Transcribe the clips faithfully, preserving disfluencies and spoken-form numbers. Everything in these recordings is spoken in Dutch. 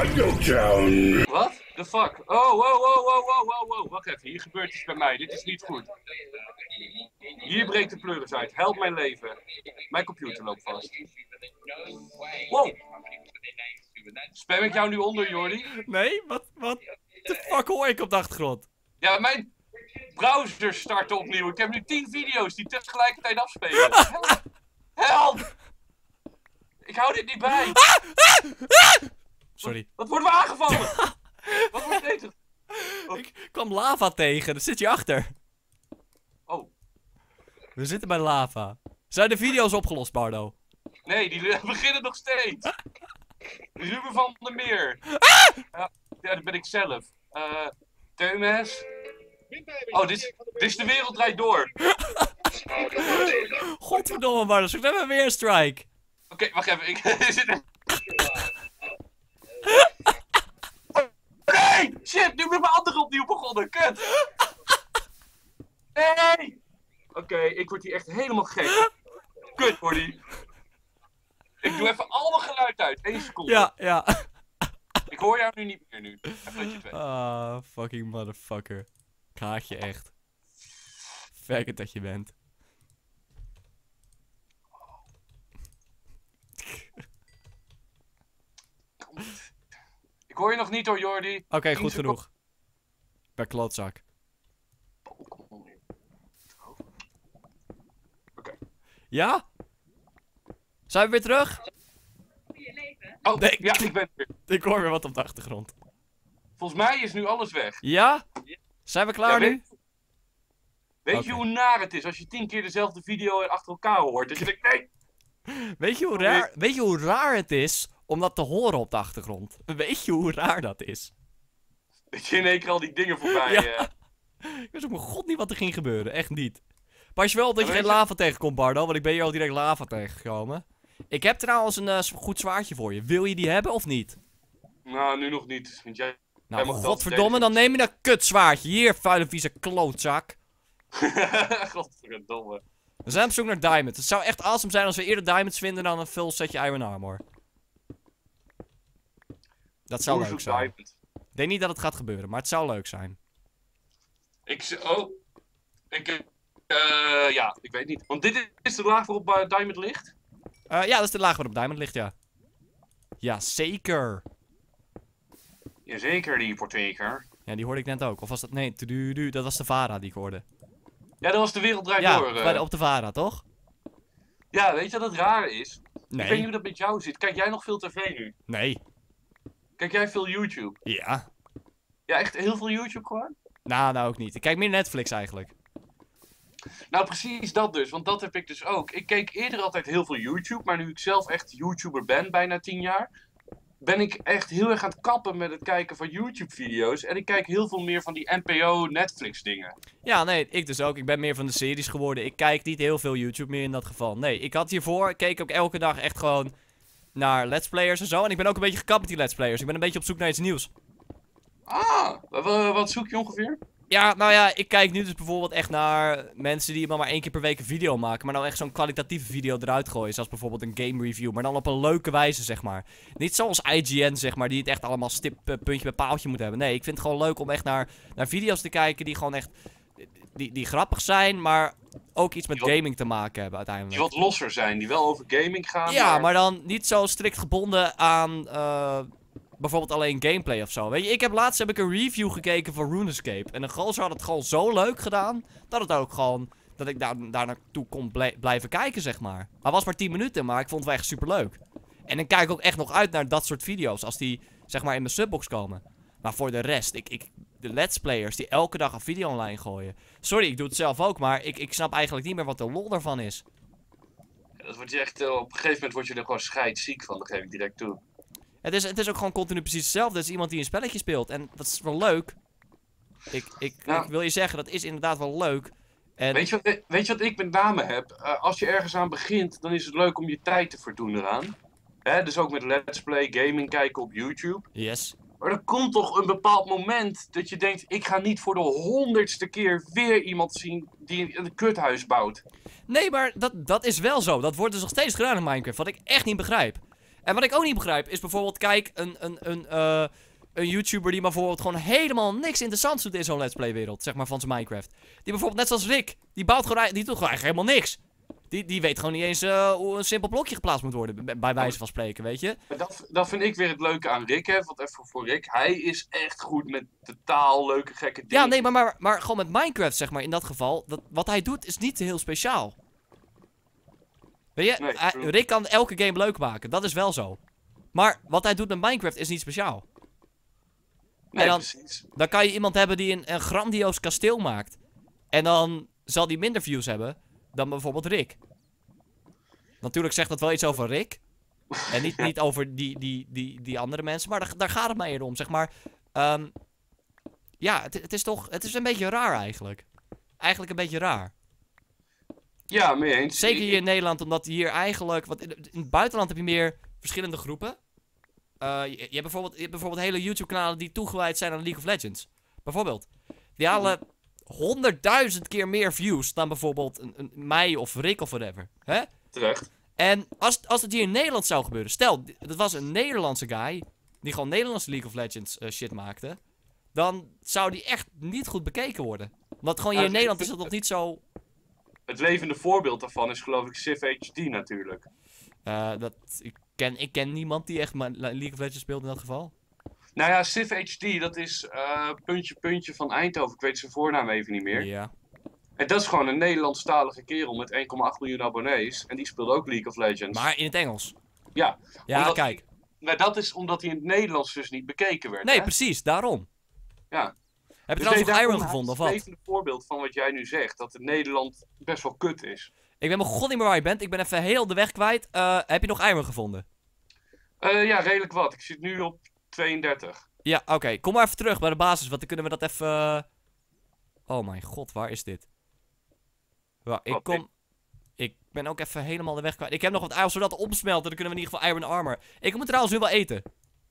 Nuketown. Wat? The fuck? Oh, wow, wow, wow, wow, wow, wow. Wacht even, hier gebeurt iets bij mij. Dit is niet goed. Hier breekt de pleuris uit. Help mijn leven. Mijn computer loopt vast. Wow. Spam ik jou nu onder, Jordi? Nee, wat, wat de fuck hoor ik op de achtergrond? Ja, mijn browser start opnieuw. Ik heb nu tien video's die tegelijkertijd afspelen. Help! Help! Ik hou dit niet bij. Sorry. Wat worden we aangevallen? Wat wordt deze? Oh. Ik kwam lava tegen, dat zit hier achter. Oh. We zitten bij lava. Zijn de video's opgelost, Bardo? Nee, die beginnen nog steeds. Ruben van der Meer. Ja, ja, dat ben ik zelf. Uh, Teumes. Oh, dit is, dit is de wereld draait door. Godverdomme, Bardo, zoek hebben we weer een strike. Oké, okay, wacht even. Ik zit er... Nee! Shit, nu ben mijn andere opnieuw begonnen. Kut! Nee! Oké, okay, ik word hier echt helemaal gek. Kut, Jordi. Ik doe even al mijn geluid uit. Eén seconde. Ja, ja. Ik hoor jou nu niet meer nu. Even dat je het weet. Ah, fucking motherfucker. Ik haat je echt. Verkend dat je bent. Ik hoor je nog niet hoor, Jordi. Oké, okay, goed genoeg. Per klootzak. Oké. Okay. Ja? Zijn we weer terug? Oh, nee, ja, ik ben weer. Ik hoor weer wat op de achtergrond. Volgens mij is nu alles weg. Ja? Zijn we klaar ja, nu? Weet, weet okay. je hoe naar het is als je tien keer dezelfde video achter elkaar hoort? Dat je denkt, nee! Weet je, hoe raar, weet je hoe raar het is om dat te horen op de achtergrond? Weet je hoe raar dat is? Dat je in één keer al die dingen voorbij... Ja. Uh... Ik wist ook mijn god niet wat er ging gebeuren, echt niet. Pas je wel op dat ja, je geen je... lava tegenkomt, Bardo, want ik ben hier al direct lava tegengekomen. Ik heb trouwens een uh, goed zwaardje voor je. Wil je die hebben of niet? Nou, nu nog niet. Want jij... Nou, jij godverdomme, dan neem je dat kutzwaardje. Hier, vuile vieze klootzak. Godverdomme. We zijn op zoek naar diamonds. Het zou echt awesome zijn als we eerder diamonds vinden dan een full setje iron armor. Dat zou leuk zijn. Diamond. Ik denk niet dat het gaat gebeuren, maar het zou leuk zijn. Ik... Oh. Ik... Uh, ja, ik weet niet. Want dit is de laag waarop uh, diamond ligt? Uh, ja, dat is de laag waarop diamond ligt, ja. Ja, zeker. Jazeker, die porteker. Ja, die hoorde ik net ook. Of was dat... Nee, tududu, dat was de Vara die ik hoorde. Ja, dat was de wereld draait ja, door. Uh... bij de, op de Vara, toch? Ja, weet je wat het raar is? Nee. Ik weet niet hoe dat met jou zit. Kijk jij nog veel tv nu? Nee. Kijk jij veel YouTube? Ja. Ja, echt heel veel YouTube gewoon? Nou, nou ook niet. Ik kijk meer Netflix eigenlijk. Nou, precies dat dus. Want dat heb ik dus ook. Ik keek eerder altijd heel veel YouTube. Maar nu ik zelf echt YouTuber ben, bijna tien jaar... ben ik echt heel erg aan het kappen met het kijken van YouTube-video's. En ik kijk heel veel meer van die N P O-Netflix-dingen. Ja, nee, ik dus ook. Ik ben meer van de series geworden. Ik kijk niet heel veel YouTube meer in dat geval. Nee, ik had hiervoor, ik keek ook elke dag echt gewoon naar Let's Players en zo. En ik ben ook een beetje gekapt met die Let's Players. Ik ben een beetje op zoek naar iets nieuws. Ah, wat zoek je ongeveer? Ja, nou ja, ik kijk nu dus bijvoorbeeld echt naar mensen die maar, maar één keer per week een video maken. Maar dan echt zo'n kwalitatieve video eruit gooien. Zoals bijvoorbeeld een game review. Maar dan op een leuke wijze, zeg maar. Niet zoals I G N, zeg maar, die het echt allemaal stip, puntje bij paaltje moet hebben. Nee, ik vind het gewoon leuk om echt naar, naar video's te kijken die gewoon echt... Die, die grappig zijn, maar ook iets met die wat, gaming te maken hebben uiteindelijk. Die wat losser zijn, die wel over gaming gaan. Ja, maar, maar dan niet zo strikt gebonden aan... Uh, bijvoorbeeld alleen gameplay of zo. Weet je, ik heb laatst heb ik een review gekeken van RuneScape. En de gozer had het gewoon zo leuk gedaan. Dat het ook gewoon. Dat ik daar, daar naartoe kon blij, blijven kijken, zeg maar. Hij was maar tien minuten, maar ik vond het wel echt super leuk. En dan kijk ik ook echt nog uit naar dat soort video's. Als die, zeg maar, in mijn subbox komen. Maar voor de rest, ik, ik, de Let's Players die elke dag een video online gooien. Sorry, ik doe het zelf ook, maar ik, ik snap eigenlijk niet meer wat de lol daarvan is. Ja, dat wordt je echt, uh, op een gegeven moment word je er gewoon scheidsziek van. Dat geef ik direct toe. Het is, het is ook gewoon continu precies hetzelfde. Het is iemand die een spelletje speelt. En dat is wel leuk. Ik, ik, nou, ik wil je zeggen, dat is inderdaad wel leuk. En... Weet, je wat, weet je wat ik met name heb? Uh, als je ergens aan begint, dan is het leuk om je tijd te verdoen eraan. Hè? Dus ook met Let's Play, gaming kijken op YouTube. Yes. Maar er komt toch een bepaald moment dat je denkt... ik ga niet voor de honderdste keer weer iemand zien die een kuthuis bouwt. Nee, maar dat, dat is wel zo. Dat wordt dus nog steeds gedaan in Minecraft. Wat ik echt niet begrijp. En wat ik ook niet begrijp is bijvoorbeeld, kijk, een, een, een, eh, een YouTuber die bijvoorbeeld gewoon helemaal niks interessants doet in zo'n Let's Play wereld, zeg maar, van zijn Minecraft. Die bijvoorbeeld, net zoals Rick, die bouwt gewoon, die doet gewoon eigenlijk helemaal niks. Die, die weet gewoon niet eens uh, hoe een simpel blokje geplaatst moet worden, bij, bij wijze van spreken, weet je. Dat, dat vind ik weer het leuke aan Rick, hè. Want even voor Rick, hij is echt goed met totaal leuke, gekke dingen. Ja, nee, maar, maar, maar gewoon met Minecraft, zeg maar, in dat geval, dat, wat hij doet is niet heel speciaal. Weet je, Nee, hij- true. Rick kan elke game leuk maken, dat is wel zo. Maar wat hij doet met Minecraft is niet speciaal. Nee, en dan- precies. Dan kan je iemand hebben die een, een grandioos kasteel maakt. En dan zal die minder views hebben dan bijvoorbeeld Rick. Natuurlijk zegt dat wel iets over Rick. En niet, niet over die, die, die, die andere mensen. Maar daar, daar gaat het mij eerder om, zeg maar. Ehm, ja, het, het is toch... Het is een beetje raar eigenlijk. Eigenlijk een beetje raar. Ja, mee eens. Zeker hier in Nederland, omdat hier eigenlijk... Want in, in het buitenland heb je meer verschillende groepen. Eh, je, je, hebt bijvoorbeeld, je hebt bijvoorbeeld hele YouTube-kanalen die toegewijd zijn aan League of Legends. Bijvoorbeeld. Die halen honderdduizend keer meer views dan bijvoorbeeld een, een, mij of Rick of whatever. Hè? Terecht. En als, als het hier in Nederland zou gebeuren... Stel, dat was een Nederlandse guy... Die gewoon Nederlandse League of Legends uh, shit maakte... Dan zou die echt niet goed bekeken worden. Want gewoon hier in Ja, Nederland het- is dat nog niet zo... Het levende voorbeeld daarvan is geloof ik Civ H D natuurlijk. Uh, dat, ik, ken, ik ken niemand die echt maar League of Legends speelt in dat geval. Nou ja, Civ H D, dat is uh, puntje puntje van Eindhoven. Ik weet zijn voornaam even niet meer. Ja. En dat is gewoon een Nederlandstalige kerel met één komma acht miljoen abonnees. En die speelt ook League of Legends. Maar in het Engels. Ja. Ja, Omdat- kijk. Maar dat is omdat hij in het Nederlands dus niet bekeken werd. Nee, hè? precies, daarom. Ja. Heb je Dus trouwens nog nee, Iron daarom gevonden, of is het wat? een levende voorbeeld van wat jij nu zegt. Dat het Nederland best wel kut is. Ik ben mijn god niet meer waar je bent. Ik ben even heel de weg kwijt. Uh, heb je nog Iron gevonden? Uh, ja, redelijk wat. Ik zit nu op tweeëndertig. Ja, oké. Okay. Kom maar even terug bij de basis, want dan kunnen we dat even... Uh... Oh mijn god, waar is dit? Wacht, ik Wat, kom... Ik ben ook even helemaal de weg kwijt. Ik heb nog wat Iron, zodat het opsmelten. Dan kunnen we in ieder geval Iron Armor. Ik moet trouwens nu wel eten.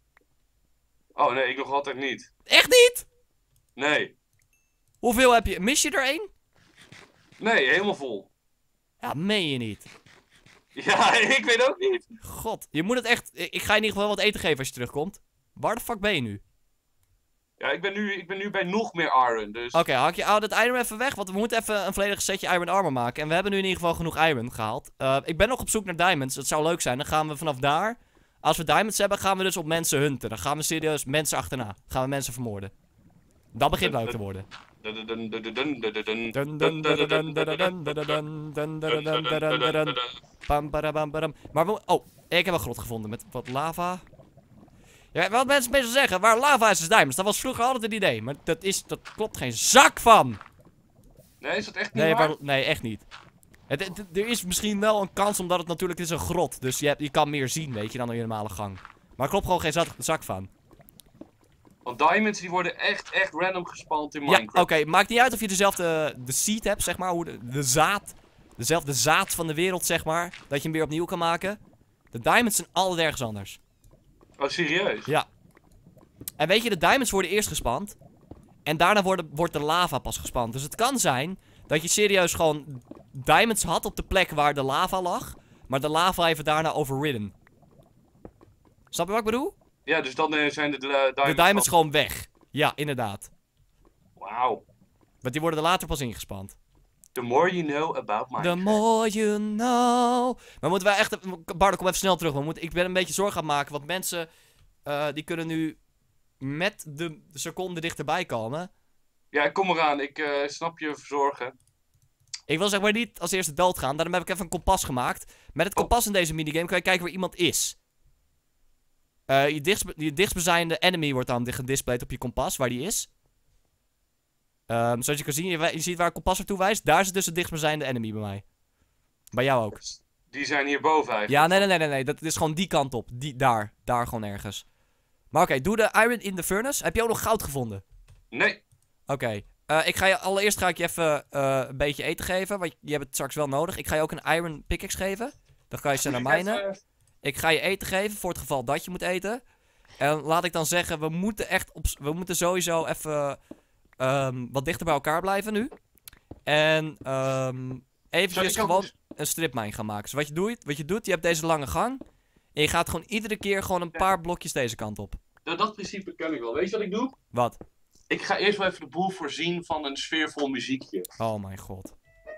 Oh nee, ik nog altijd niet. Echt niet? Nee. Hoeveel heb je? Mis je er één? Nee, helemaal vol. Ja, meen je niet. Ja, ik weet ook niet. God, je moet het echt... Ik ga je in ieder geval wat eten geven als je terugkomt. Waar de fuck ben je nu? Ja, ik ben nu, ik ben nu bij nog meer Iron, dus... Oké, okay, hak je hou dat Iron even weg, want we moeten even een volledig setje Iron Armor maken. En we hebben nu in ieder geval genoeg Iron gehaald. Uh, ik ben nog op zoek naar Diamonds, dat zou leuk zijn. Dan gaan we vanaf daar, als we Diamonds hebben, gaan we dus op mensen hunten. Dan gaan we serieus mensen achterna. Gaan we mensen vermoorden. Dat begint leuk te worden. Maar we... Oh, ik heb een grot gevonden met wat lava. Ja, wat mensen meestal zeggen, waar lava is, is diamonds. Dat was vroeger altijd een idee, maar dat, is, dat klopt geen zak van. Nee, is dat echt niet Nee, waar? waar, nee echt niet. Het, het, er is misschien wel een kans, omdat het natuurlijk het is een grot. Dus je, hebt, je kan meer zien, weet je, dan een normale gang. Maar er klopt gewoon geen zak, zak van. Want diamonds die worden echt, echt random gespawnd in Ja, Minecraft. oké. Okay, maakt niet uit of je dezelfde de seed hebt, zeg maar. Hoe de, de zaad. Dezelfde zaad van de wereld, zeg maar. Dat je hem weer opnieuw kan maken. De diamonds zijn altijd ergens anders. Oh, serieus? Ja. En weet je, de diamonds worden eerst gespand. En daarna worden, wordt de lava pas gespand. Dus het kan zijn dat je serieus gewoon diamonds had op de plek waar de lava lag. Maar de lava heeft het daarna overridden. Snap je wat ik bedoel? Ja, dus dan uh, zijn de, de uh, diamonds... De diamonds gewoon weg. Ja, inderdaad. Wauw. Want die worden er later pas ingespand. The more you know about Minecraft. The more you know. Maar moeten wij echt... Bardo, kom even snel terug. We moeten, ik ben een beetje zorgen aan het maken. Want mensen... Uh, die kunnen nu... Met de seconde dichterbij komen. Ja, ik kom eraan. Ik uh, snap je verzorgen. Ik wil zeg maar niet als eerste doodgaan. Daarom heb ik even een kompas gemaakt. Met het kompas in deze minigame kan je kijken waar iemand is. Uh, je, dichtst, je dichtstbijzijnde enemy wordt dan gedisplayed op je kompas, waar die is. Um, zoals je kan zien, je, je ziet waar het kompas naartoe wijst. Daar zit dus de dichtstbijzijnde enemy bij mij. Bij jou ook. Die zijn hierboven eigenlijk. Ja, nee, nee, nee, nee, nee. Dat is gewoon die kant op. Die, daar. Daar gewoon ergens. Maar oké, okay, doe de iron in the furnace. Heb je ook nog goud gevonden? Nee. Oké. Okay. Uh, ik ga je, allereerst ga ik je even uh, een beetje eten geven. Want je hebt het straks wel nodig. Ik ga je ook een iron pickaxe geven. Dan ga je ze naar mijnen. Ik ga je eten geven voor het geval dat je moet eten. En laat ik dan zeggen, we moeten echt op, we moeten sowieso even um, wat dichter bij elkaar blijven nu. En um, eventjes gewoon een stripmijn gaan maken. Dus wat je doet, wat je doet, je hebt deze lange gang. En je gaat gewoon iedere keer gewoon een paar blokjes deze kant op. Nou, dat principe ken ik wel. Weet je wat ik doe? Wat? Ik ga eerst wel even de boel voorzien van een sfeervol muziekje. Oh mijn god.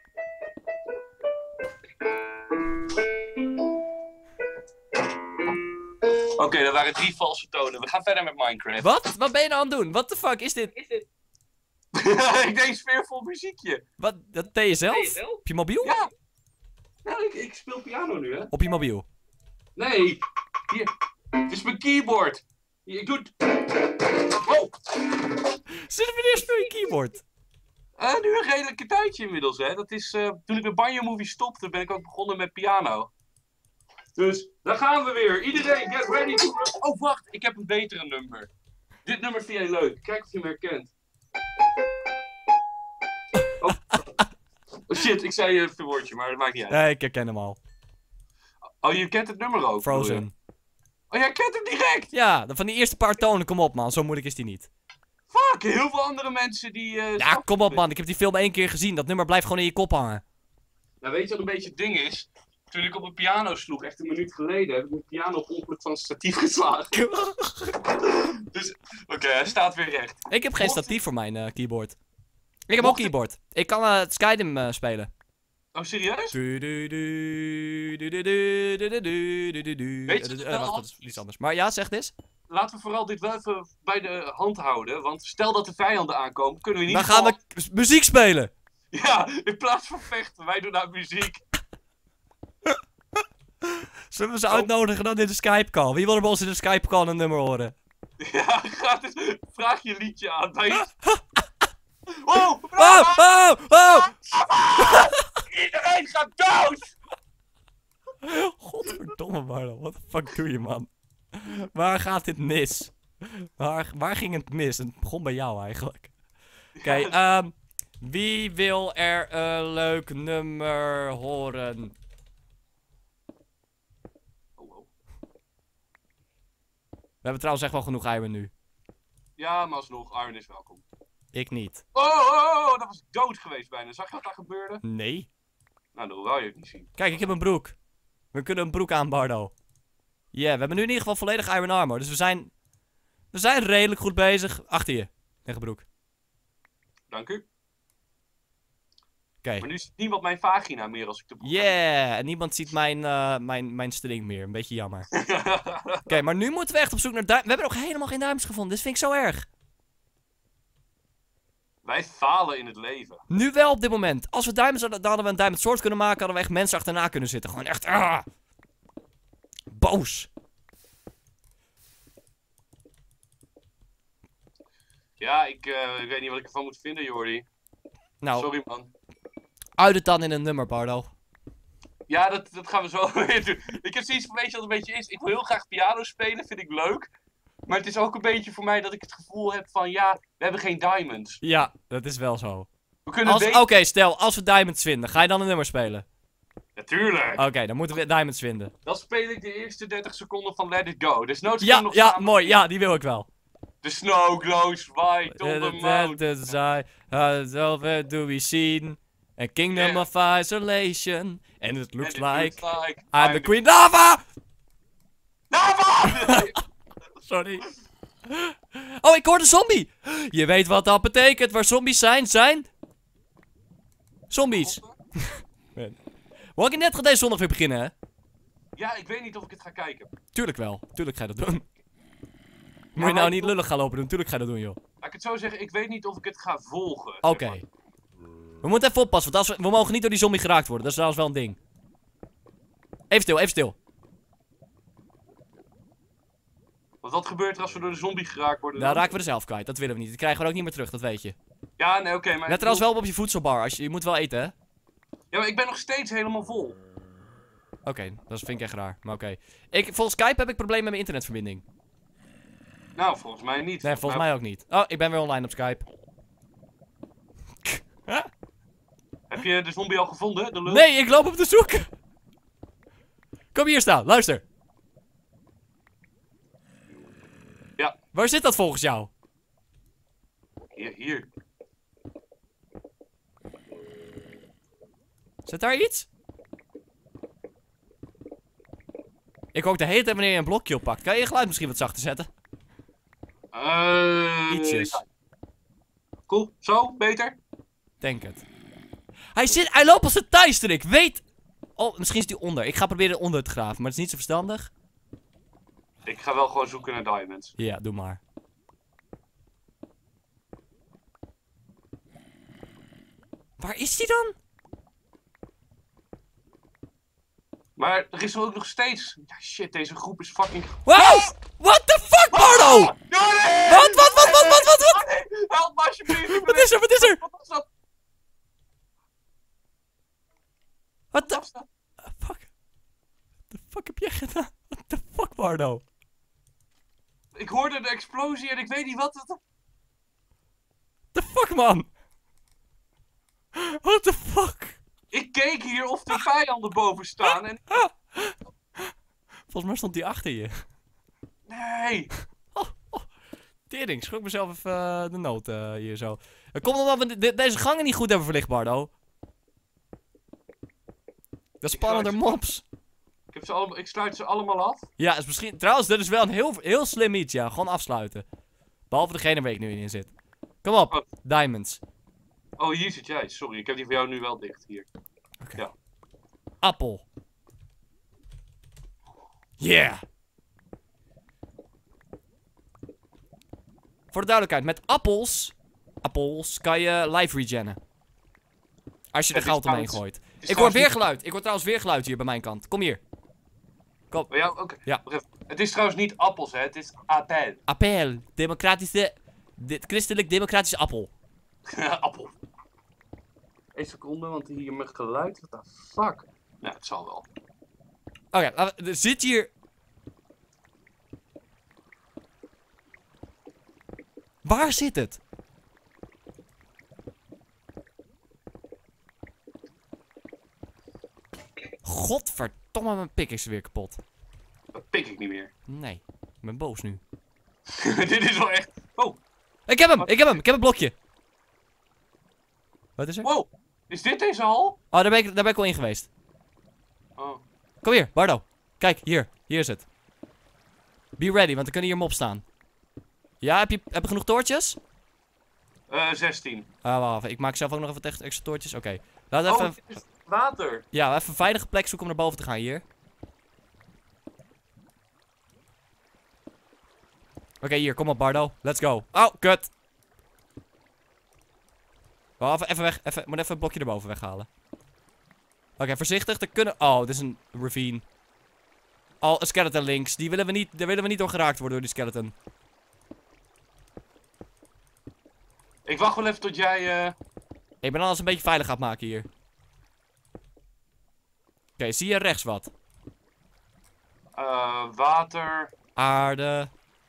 Oké, okay, dat waren drie valse tonen. We gaan verder met Minecraft. Wat? Wat ben je nou aan het doen? What the fuck is dit? Is dit? Ik deed sfeervol muziekje. Wat? Dat deed je zelf? Deed je zelf? Op je mobiel? Ja. Nou, ik, ik speel piano nu, hè. Op je mobiel? Nee. Hier. Het is mijn keyboard. Hier, ik doe het. Oh. Sinds wanneer speel je keyboard? Uh, nu een redelijke tijdje inmiddels, hè. Dat is, uh, toen ik met Banjo Movie stopte, ben ik ook begonnen met piano. Dus, daar gaan we weer. Iedereen, get ready to... Oh, wacht. Ik heb een betere nummer. Dit nummer vind jij leuk. Kijk of je hem herkent. Oh, oh shit, ik zei een verwoordje, maar dat maakt niet uit. Nee, ik herken hem al. Oh, je kent het nummer ook? Frozen. Oh, jij kent hem direct? Ja, van die eerste paar tonen, kom op man, zo moeilijk is die niet. Fuck, heel veel andere mensen die... Uh, ja, kom op man, ik heb die film één keer gezien. Dat nummer blijft gewoon in je kop hangen. Nou, weet je wat een beetje het ding is? Toen ik op een piano sloeg, echt een minuut geleden, heb ik mijn piano op ongeluk van het statief geslagen. Dus, oké, okay, hij staat weer recht. Ik heb geen statief voor mijn uh, keyboard. Ik heb ook keyboard. Ik kan uh, het Skyrim uh, spelen. Oh, serieus? Weet je het uh, wacht, dat is iets anders. Maar ja, zeg eens. Laten we vooral dit wel even bij de hand houden, want stel dat de vijanden aankomen, kunnen we niet. Dan gaan we muziek spelen! Ja, in plaats van vechten, wij doen nou muziek. Zullen we ze uitnodigen dan in de Skype-call? Wie wil er bij ons in de Skype-call een nummer horen? Ja, gratis. Vraag je liedje aan. Bij je... Oh, oh, oh, oh. Iedereen gaat dood! Godverdomme Marlon, what the fuck doe je man? Waar gaat dit mis? Waar, waar ging het mis? Het begon bij jou eigenlijk. Oké, okay, ja. um, wie wil er een leuk nummer horen? We hebben trouwens echt wel genoeg Iron nu. Ja, maar alsnog, Iron is welkom. Ik niet. Oh, oh, oh, dat was dood geweest bijna. Zag je wat daar gebeurde? Nee. Nou, dat wil je het niet zien. Kijk, ik heb een broek. We kunnen een broek aan, Bardo. Ja, yeah, we hebben nu in ieder geval volledig Iron Armor. Dus we zijn... We zijn redelijk goed bezig. Achter je. Tegen broek. Dank u. Oké. Okay. Maar nu ziet niemand mijn vagina meer als ik de broek heb. Yeah, en niemand ziet mijn, uh, mijn, mijn string meer. Een beetje jammer. Oké, okay, maar nu moeten we echt op zoek naar duim... We hebben nog helemaal geen diamonds gevonden. Dit vind ik zo erg. Wij falen in het leven. Nu wel op dit moment. Als we diamonds hadden, dan hadden we een diamond sword kunnen maken. Hadden we echt mensen achterna kunnen zitten. Gewoon echt... Ah, boos. Ja, ik, uh, ik weet niet wat ik ervan moet vinden, Jordi. Nou, sorry man. Uit het dan in een nummer, Bardo. Ja, dat, dat gaan we zo weer doen. Ik heb zoiets van, weet je wat een beetje is? Ik wil heel graag piano spelen, vind ik leuk. Maar het is ook een beetje voor mij dat ik het gevoel heb van, ja, we hebben geen diamonds. Ja, dat is wel zo. We kunnen Oké, okay, stel, als we diamonds vinden, ga je dan een nummer spelen? Natuurlijk. Oké, okay, dan moeten we diamonds vinden. Dan speel ik de eerste dertig seconden van Let It Go. Dus nooit ja, nog ja, samen... mooi. Ja, die wil ik wel. The snow glows white on the mountain. How do we see? A kingdom yeah. of isolation. And it looks, And it like, looks like I'm, I'm the queen. Lava! Lava! Sorry. Oh, ik hoor de zombie. Je weet wat dat betekent. Waar zombies zijn, zijn... Zombies. Walking Dead gaat deze zondag weer beginnen, hè? Ja, ik weet niet of ik het ga kijken. Tuurlijk wel. Tuurlijk ga je dat doen. Moet je nou niet lullig gaan lopen doen. Tuurlijk ga je dat doen, joh. Laat ik het zo zeggen, ik weet niet of ik het ga volgen. Oké. Okay. We moeten even oppassen, want als we, we mogen niet door die zombie geraakt worden. Dat is trouwens wel een ding. Even stil, even stil. Want wat gebeurt er als we door de zombie geraakt worden? Nou, dan raken we er zelf kwijt. Dat willen we niet. Dat krijgen we ook niet meer terug, dat weet je. Ja, nee, oké, okay, maar... Let trouwens wel op je voedselbar. Als je, je moet wel eten, hè? Ja, maar ik ben nog steeds helemaal vol. Oké, okay, dat vind ik echt raar. Maar oké. Okay. Volgens Skype heb ik problemen met mijn internetverbinding. Nou, volgens mij niet. Nee, volgens, volgens mij... mij ook niet. Oh, ik ben weer online op Skype. Huh? Heb je de zombie al gevonden? De lul? Nee, ik loop op de zoek. Kom hier staan, luister. Ja. Waar zit dat volgens jou? Hier, hier. Zit daar iets? Ik hoor ook de hele tijd wanneer je een blokje oppakt. Kan je je geluid misschien wat zachter zetten? Uh, Ietsjes. Ja. Cool, zo, beter? Denk het. Hij zit, hij loopt als een Tyster, ik weet... Oh, misschien is hij onder. Ik ga proberen onder te graven, maar het is niet zo verstandig. Ik ga wel gewoon zoeken naar diamonds. Ja, doe maar. Waar is hij dan? Maar er is er ook nog steeds... Ja, shit, deze groep is fucking... Wow! What the fuck, Bardo? Ah! Jordi! Wat, wat, wat, wat, wat, wat, wat? Jordi, help me alsjeblieft! Wat is er, wat is er? Wat was dat? Wat de... Wat was dat? Fuck. What the fuck heb jij gedaan? What the fuck, Bardo? Ik hoorde de explosie en ik weet niet wat het... The fuck, man? What the fuck? Ik keek hier of de vijanden boven staan en... Volgens mij stond hij achter je. Nee! Oh, oh. Tering, schrok mezelf even uh, de nood uh, hier zo. Het komt omdat we de deze gangen niet goed hebben verlicht, Bardo. Dat is spannender mobs. Ik, heb ze allemaal, ik sluit ze allemaal af. Ja, is misschien... Trouwens, dit is wel een heel, heel slim iets, ja. Gewoon afsluiten. Behalve degene waar ik nu in zit. Kom op, Oh. diamonds. Oh, hier zit jij. Sorry, ik heb die voor jou nu wel dicht hier. Oké. Ja. Appel. Yeah. Voor de duidelijkheid, met appels... Appels kan je life regennen. Als je er Het is goud omheen trouwens- gooit. Het is Ik hoor trouwens weer niet- geluid. Ik hoor trouwens weer geluid hier bij mijn kant. Kom hier. Oh, ja, oké. Ja. Wacht even. Het is trouwens niet appels, hè. Het is appel. Appel. Democratische... De, christelijk-democratische appel. Appel. Eén seconde, want hier mijn geluid. What the fuck? Nou, het zal wel. Oké, okay, er zit hier... Waar zit het? Godverdomme, mijn pik is weer kapot. Dat pik ik niet meer. Nee, ik ben boos nu. Dit is wel echt... Oh, Ik heb hem, ik heb hem, ik heb een blokje. Wat is er? wow. Is dit deze hal? Oh, daar ben ik, daar ben ik al in geweest. Oh. Kom hier, Bardo. Kijk, hier, hier is het. Be ready, want er kunnen hier mobs staan. Ja, heb je, heb je genoeg toortjes? Eh, zestien. Ah, wacht even. Ik maak zelf ook nog even echt extra toortjes. Oké. Laat Oh, even... dit is water. Ja, even een veilige plek zoeken om naar boven te gaan hier. Oké, hier, kom op Bardo. Let's go. Oh, kut. Oh, even, even weg. Even, moet even een blokje erboven weghalen. Oké, voorzichtig. Er kunnen... Oh, dit is een ravine. Oh, een skeleton links. Die willen we niet... Daar willen we niet door geraakt worden door die skeleton. Ik wacht wel even tot jij... eh Ik ben alles een beetje veilig aan het maken hier. Oké, zie je rechts wat? eh, water... Aarde.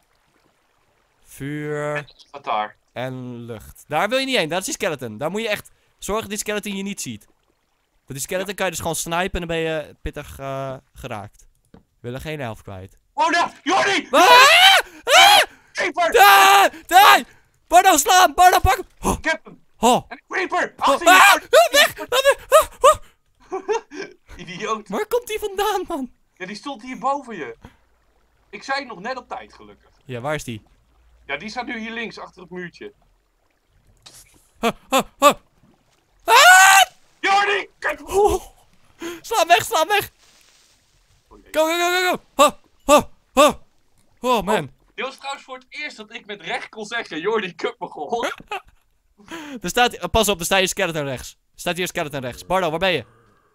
Vuur. Wat daar? En lucht. Daar wil je niet heen, dat is die skeleton. Daar moet je echt zorgen dat die skeleton je niet ziet. Want die skeleton kan je dus gewoon snipen en dan ben je pittig uh, geraakt. We willen geen helft kwijt. Oh, nee! Jordi! Ah! Ah! Creeper! Daar! Daar! Bardo, slaan! Bardo, pak hem! Oh! Ik heb hem! Oh! En een creeper! Oh! Achter Ah! je! Ah! Weg! Ah, weg! Ah! Oh! Idioot! Waar komt die vandaan, man? Ja, die stond hier boven je. Ik zei het nog net op tijd, gelukkig. Ja, waar is die? Ja, die staat nu hier links, achter het muurtje. Ah! Ah! Ah! Ah! Jordi! Kijk! Oh! Sla hem weg, sla hem weg! Oh, jee. Go, go, go, go, go! Oh! Oh! Oh! Oh, man. Dit was trouwens voor het eerst dat ik met recht kon zeggen, Jordi, ik heb me geholpen. Er staat... uh, pas op, er staat hier skeleton rechts. Er staat hier skeleton rechts. Bardo, waar ben je?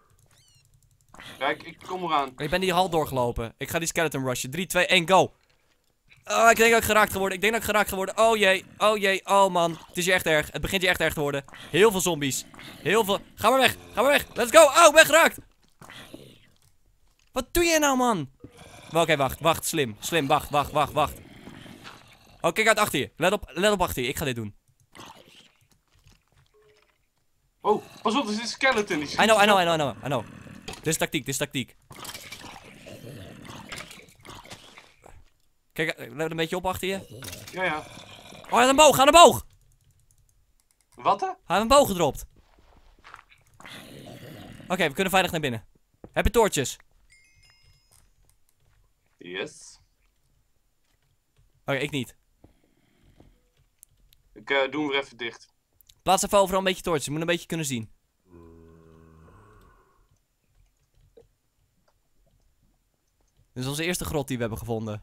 Kijk, ik kom eraan. Ik ben die hal doorgelopen. Ik ga die skeleton rushen. drie, twee, één, go! Oh, ik denk dat ik geraakt geworden. Ik denk dat ik geraakt geworden. Oh jee, oh jee, oh man. Het is hier echt erg. Het begint hier echt erg te worden. Heel veel zombies. Heel veel... Ga maar weg, ga maar weg. Let's go. Oh, ik ben geraakt. Wat doe je nou, man? Oké, okay, wacht, wacht. Slim, slim. Wacht, wacht, wacht, wacht. Oh, kijk uit achter je. Let op, let op achter je. Ik ga dit doen. Oh, pas op, er zit een skeleton. Die I know, I know, I know, I know, I know. Dit is tactiek, dit is tactiek. Kijk, let een beetje op achter je. Ja, ja. Oh, hij had een boog, ga aan de boog! Wat hè? Hij heeft een boog gedropt. Oké, okay, we kunnen veilig naar binnen. Heb je toortjes? Yes. Oké, ik niet. Ik uh, doe hem weer even dicht. Plaats even overal een beetje toortjes. Je moet een beetje kunnen zien. Dit is onze eerste grot die we hebben gevonden.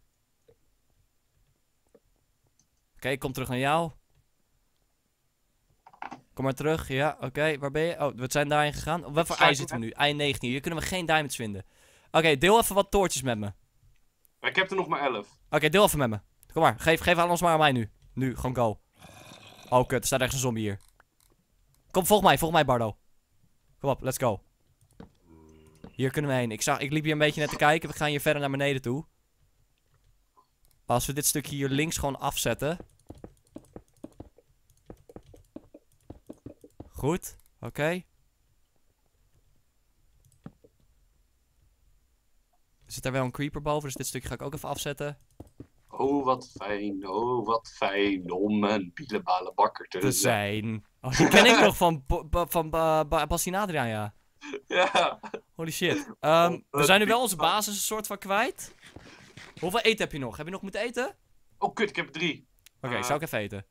Oké, okay, ik kom terug naar jou. Kom maar terug, ja, oké, okay, waar ben je? Oh, we zijn daarin gegaan. Op wat voor ei zitten we nu? ei negentien, hier kunnen we geen diamonds vinden. Oké, okay, deel even wat toortjes met me. Maar ik heb er nog maar elf. Oké, okay, deel even met me. Kom maar, geef, geef alles maar aan mij nu. Nu, gewoon go. Oh kut, er staat echt een zombie hier. Kom, volg mij, volg mij Bardo. Kom op, let's go. Hier kunnen we heen. Ik, zag, ik liep hier een beetje net te kijken, we gaan hier verder naar beneden toe. Als we dit stukje hier links gewoon afzetten. Goed, oké. Okay. Er zit daar wel een creeper boven, dus dit stukje ga ik ook even afzetten. Oh, wat fijn, oh, wat fijn om een bielebale bakker te, te zijn. Oh, die ken ik nog van, van Bas en Adriaan, ja. Ja. Holy shit. Um, we zijn nu wel onze basis een soort van kwijt. Hoeveel eten heb je nog? Heb je nog moeten eten? Oh, kut, ik heb drie. Oké, okay, uh. zou ik even eten?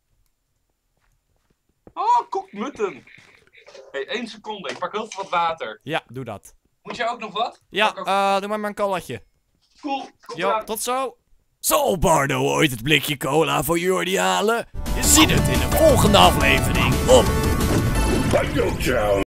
Oh, koekmutten. Hey, één seconde. Ik pak heel veel wat water. Ja, doe dat. Moet jij ook nog wat? Ja, ook... uh, doe maar maar een colaatje. Cool. Jo, tot zo. Zal Bardo ooit het blikje cola voor Jordi halen? Je ziet het in de volgende aflevering op...